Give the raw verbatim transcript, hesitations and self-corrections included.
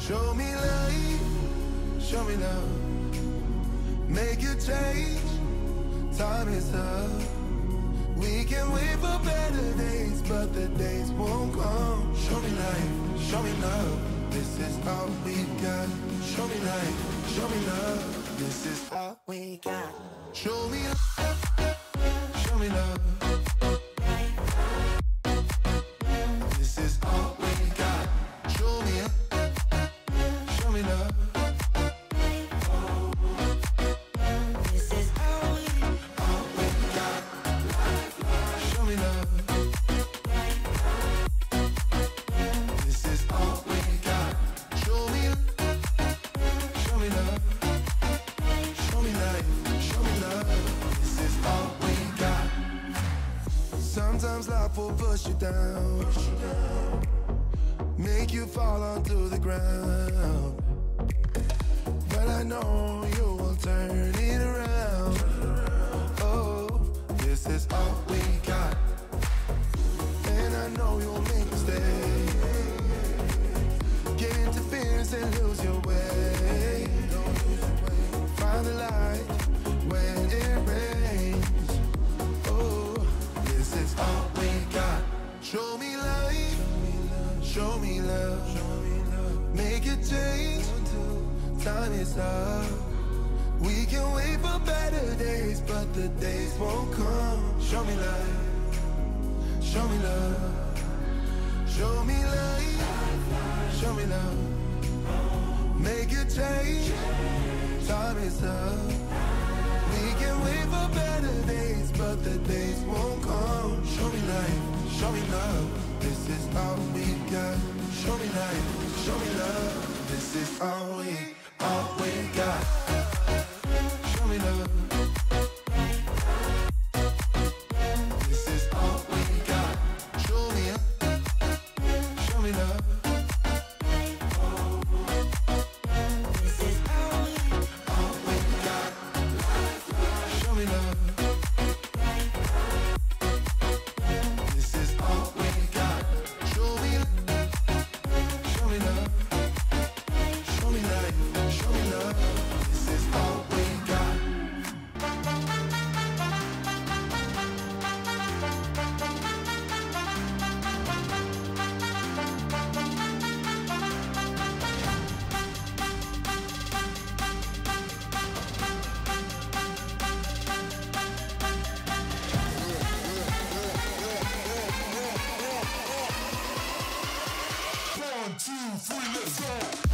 Show me light, show me love. Make a change, time is up. We can wait for better days, but the days won't come. Show me light, show me love. This is all we got. Show me light, show me love. This is all we got. Show me love, show me love. This is all we got. Show me love, show me love. This is all we, all we got. Show me love. This is all we got. Show me, show me love. Show me life, show me love. This is all we got. Sometimes life will push you down, push you down, make you fall onto the ground. But I know you will turn it around. Oh, this is all we got. And I know you'll make mistakes, get interference and lose your way. Find the light when it rains. Oh, this is all we got. Show me light, show me love. Make a change, time is up. We can wait for better days, but the days won't come. Show me light, show me love. Show me light, show me love. Make a change, time is up. We can wait for better days, but the days won't come. Show me light, show me love. This is all we got. Show me light, show me love. This is all we, all we got. Show me love. This is all we got. Show me up, show me love. This is all we, all we got. Show me love. This is all we got. Show me, show me love. Show me light, show me love. This is all we got. One, two, three, let's go.